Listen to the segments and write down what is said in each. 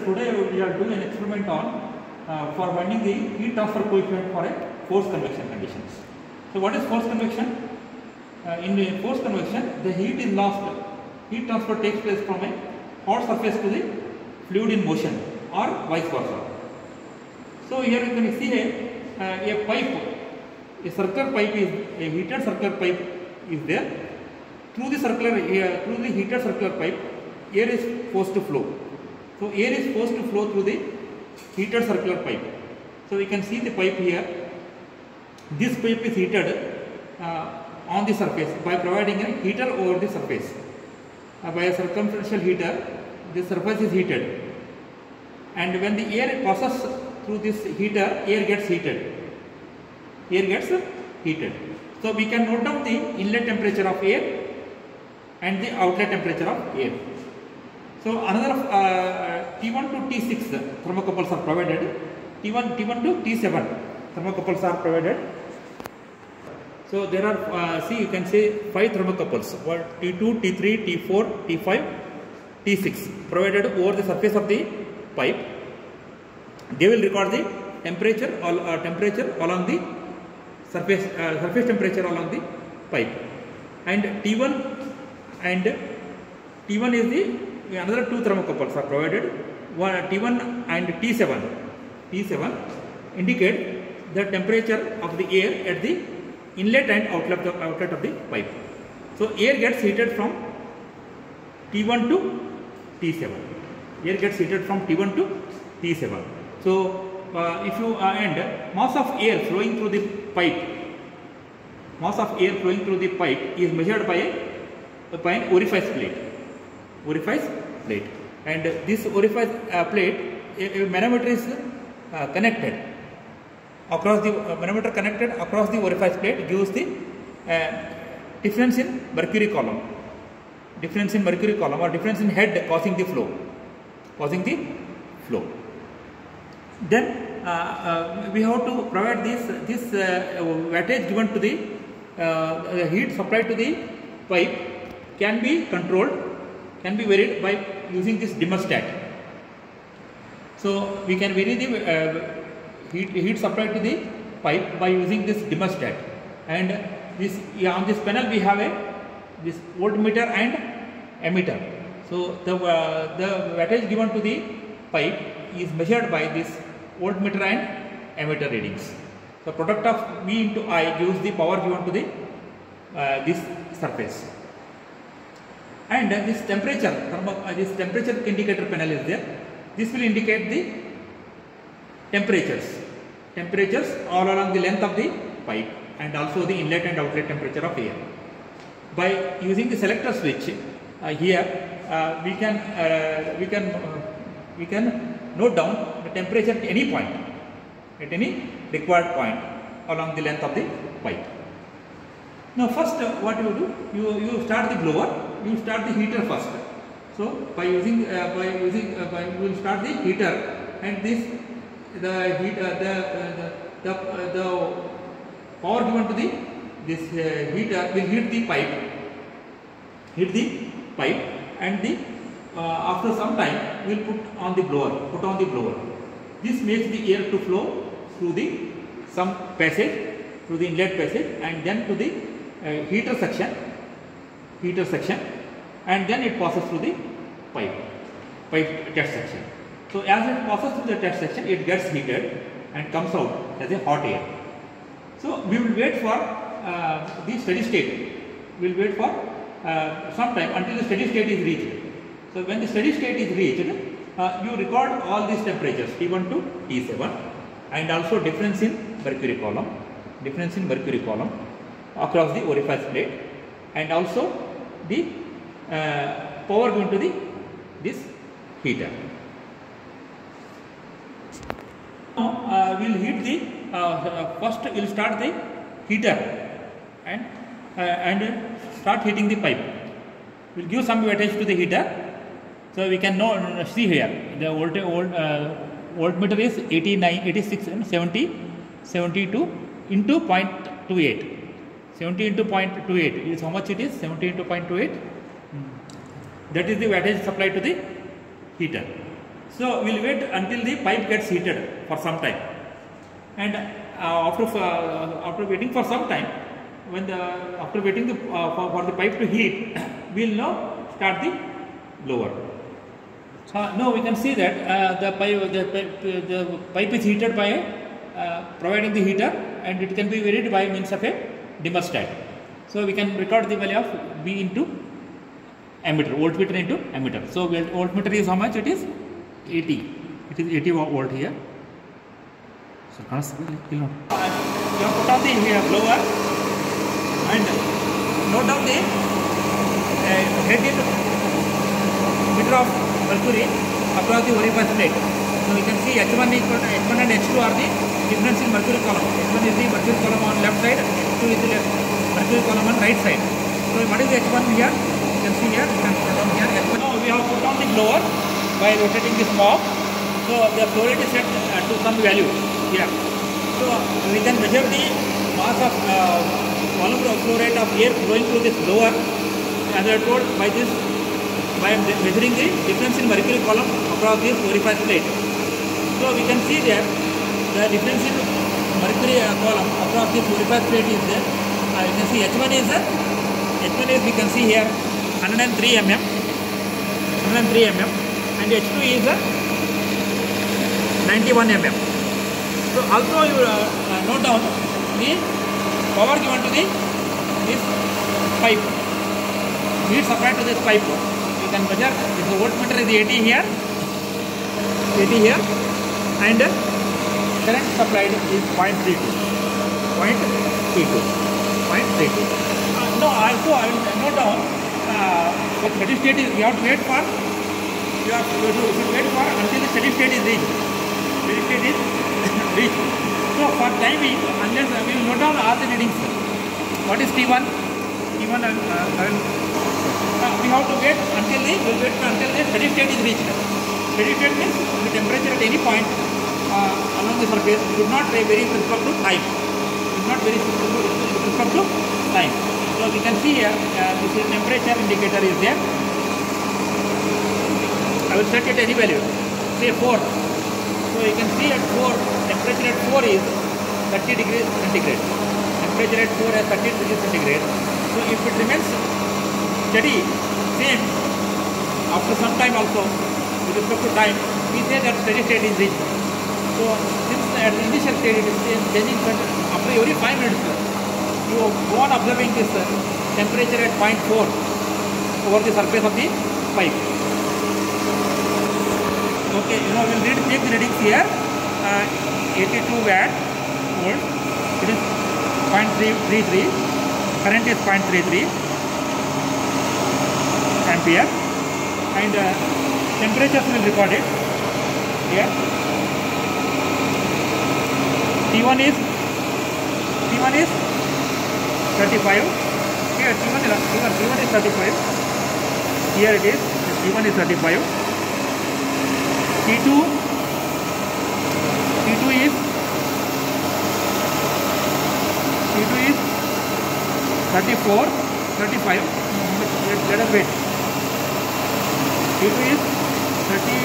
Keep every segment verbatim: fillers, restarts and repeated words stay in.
today we are doing an experiment on uh, for finding the heat transfer coefficient for a forced convection conditions. So what is forced convection? Uh, in the forced convection, the heat is lost. Heat transfer takes place from a hot surface to the fluid in motion or vice versa. So here you can see a, uh, a pipe, a circular pipe is a heated circular pipe is there. Through the circular uh, through the heated circular pipe, air is forced to flow. So air is forced to flow through the heated circular pipe. So we can see the pipe here. This pipe is heated uh, on the surface by providing a heater over the surface. Uh, by a circumferential heater, the surface is heated, and when the air passes through this heater, air gets heated. Air gets heated. So we can note down the inlet temperature of air and the outlet temperature of air. So another uh, T one to T six thermocouples are provided. T one, T one to T seven thermocouples are provided. So there are, uh, see, you can say five thermocouples, T two, T three, T four, T five, T six provided over the surface of the pipe. They will record the temperature or uh, temperature along the surface, uh, surface temperature along the pipe. And T one and T one is the another two thermocouples are provided. One T one and T seven. T seven indicate the temperature of the air at the inlet and outlet, the outlet of the pipe. So air gets heated from T one to T seven. Air gets heated from T one to T seven. So uh, if you uh, and mass of air flowing through the pipe, mass of air flowing through the pipe is measured by a by an orifice plate. Orifice plate, and this orifice uh, plate, a, a manometer is uh, connected across the uh, manometer connected across the orifice plate gives the uh, difference in mercury column, difference in mercury column or difference in head causing the flow, causing the flow. Then uh, uh, we have to provide this this uh, wattage given to the uh, heat supplied to the pipe can be controlled, can be varied by using this dimmerstat. So we can vary the uh, heat, heat supplied to the pipe by using this dimmerstat. And this, yeah, on this panel we have a this voltmeter and ammeter. So the uh, the wattage given to the pipe is measured by this voltmeter and ammeter readings. The product of V into I gives the power given to the uh, this surface. And uh, this temperature, uh, this temperature indicator panel is there. This will indicate the temperatures, temperatures all along the length of the pipe and also the inlet and outlet temperature of air. By using the selector switch uh, here, uh, we can uh, we can uh, we can note down the temperature at any point, at any required point along the length of the pipe. Now first uh, what you do, you, you start the blower, you start the heater first. So by using uh, by using uh, by you will start the heater, and this the heat uh, the, uh, the the uh, the power given to the this uh, heater will heat the pipe, heat the pipe, and the uh, after some time we will put on the blower, put on the blower. This makes the air to flow through the some passage, through the inlet passage, and then to the uh, heater section, heater section, and then it passes through the pipe, pipe test section. So as it passes through the test section, it gets heated and comes out as a hot air. So we will wait for uh, the steady state. We will wait for uh, some time until the steady state is reached. So when the steady state is reached, uh, you record all these temperatures T one to T seven, and also difference in mercury column, difference in mercury column across the orifice plate, and also the uh, power going to the this heater. Now uh, we will heat the uh, first we will start the heater and uh, and start heating the pipe. We will give some wattage to the heater. So we can know, see here the volt, volt, uh, voltmeter is eighty-nine, eighty-six and seventy, seventy-two into zero point two eight. seventy into zero point two eight is how much it is? seventy into zero point two eight. That is the wattage supplied to the heater. So we'll wait until the pipe gets heated for some time, and uh, after uh, after waiting for some time, when the after waiting the, uh, for, for the pipe to heat, we'll now start the blower. Uh, now we can see that uh, the pipe the pipe, the pipe is heated by uh, providing the heater, and it can be varied by means of a dimmerstat. So we can record the value of V into ammeter, voltmeter into ammeter. So voltmeter is how much? It is eighty. It is eighty volt here. So you have put on the here blower and note down the uh, headed meter of mercury across the orifice plate. So we can see H one equal to H one and H two are the difference in mercury column. H one is the mercury column on left side, H two is the left mercury column on right side. So what is the H one here? You can see here. You can put on here H one. Now we have put on the blower by rotating this knob. So the flow rate is set uh, to some value here. So we can measure the mass of uh, volume of flow rate of air flowing through this blower, as I told, by this by measuring the difference in mercury column across this orifice plate. So we can see there the difference in mercury uh, column across this orifice plate is there. Uh, you can see H one is uh, H one is we can see here one hundred three millimeters, one hundred three millimeters, and H two is uh, ninety-one millimeters. So also you uh, uh, note down the power given to the this pipe, heat supplied to this pipe. You can measure this voltmeter is eighty here, eighty here, and current supplied is zero point three two, zero point three two, zero point three two. Uh, no, also I will note down uh, the steady state is, you have to wait for, you have to, you should wait for until the steady state is reached. Steady state is reached. So for time being, unless uh, we will note down all the readings. What is T one? T one and uh, uh, we have to wait until the, we will wait until the steady state is reached. Steady state means the temperature at any point uh, along the surface should not vary with respect to time. Should not vary with respect to time. So we can see here uh, this is temperature indicator is there. I will set it any value, say four. So you can see at four, temperature at four is thirty degrees centigrade. Temperature at four is thirty degrees centigrade. So if it remains steady, same, after some time also, with respect to time, we say that steady state is reached. So since at the initial state it is changing, but after every five minutes, you go on observing this uh, temperature at zero point four over the surface of the pipe. Okay, you know, we will read, take the readings here. Uh, eighty-two watt volt, it is zero point three three, current is zero point three three ampere, and uh, temperatures will record it here. T one is T one is thirty-five. Here T one is T one, T one is thirty-five. Here it is. T one is thirty-five. T two T two is T two is thirty-four, thirty-five. Let, let us wait. T two is thirty.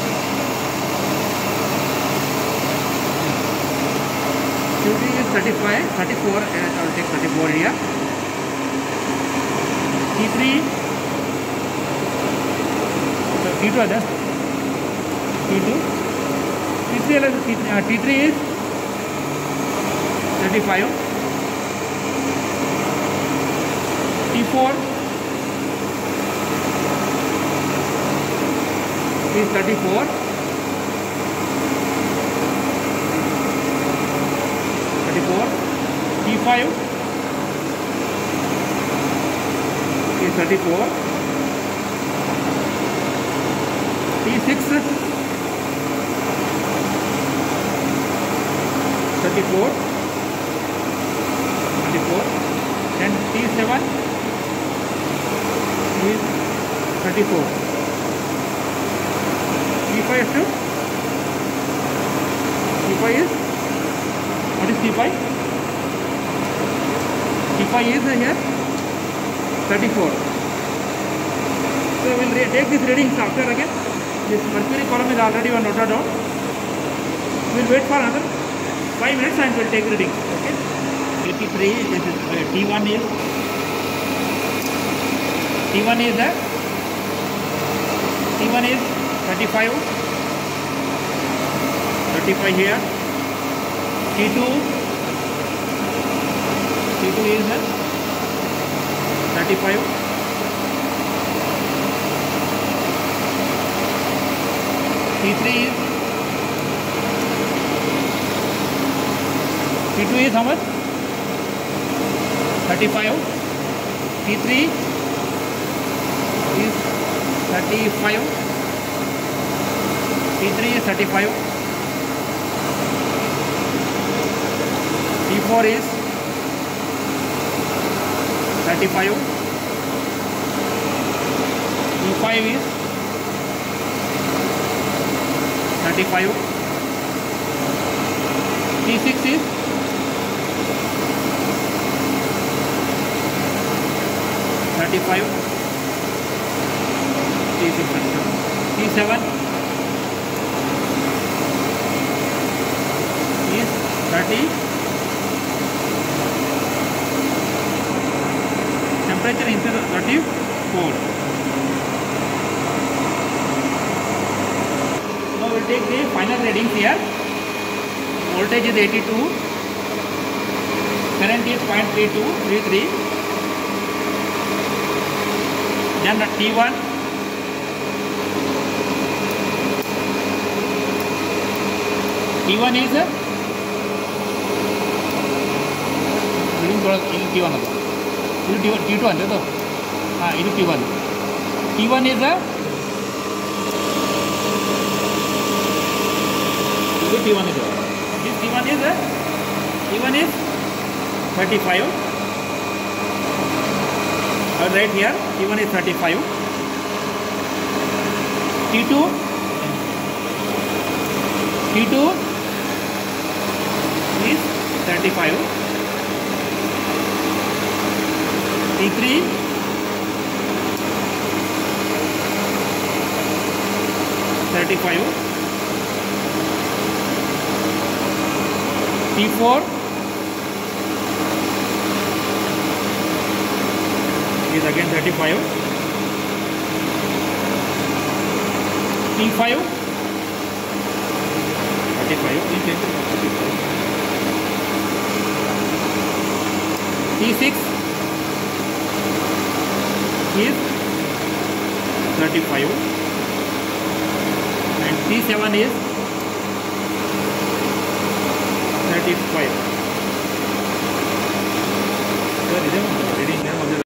T two is thirty-five, thirty-four. I will take thirty-four here. T three. So T two others. T two. T three, uh, T three is thirty-five. T four is thirty-four. thirty-four. T five is thirty-four. T six thirty-four, thirty-four, and T seven is thirty-four. T five is to T five is, what is T five? T five is here thirty-four. So we will take these readings after again. This mercury column is already one noted down. We will wait for another five minutes and we will take readings. Okay. eighty-three. This is uh, T one is T one is there. T one is thirty-five. thirty-five here. T two. T two is there. thirty-five. T three is T two is how much? thirty-five. T three is thirty-five. T three is thirty-five. T four is thirty-five. T five is thirty-five. T six is thirty-five. T six thirty-seven. T seven is thirty. Temperature is thirty-four. Now we will take the final readings here. Voltage is eighty-two. Current is zero point three two three three. Then the T one. T one is reading T one. T two ಅಂದ್ರೆ ಹಾ ಇದು T one. T one is ಇದು T one is this T one is T one is thirty-five. I'll write here T one is thirty-five. T two T two is thirty-five. T three thirty-five. T four is again thirty-five. T five thirty-five. T six is thirty-five and T seven is thirty-five.